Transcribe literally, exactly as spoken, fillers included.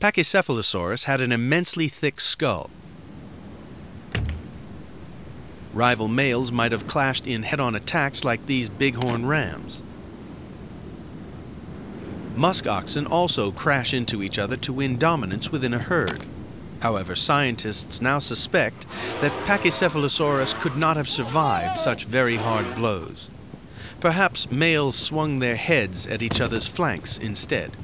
Pachycephalosaurus had an immensely thick skull. Rival males might have clashed in head-on attacks like these bighorn rams. Musk oxen also crash into each other to win dominance within a herd. However, scientists now suspect that Pachycephalosaurus could not have survived such very hard blows. Perhaps males swung their heads at each other's flanks instead.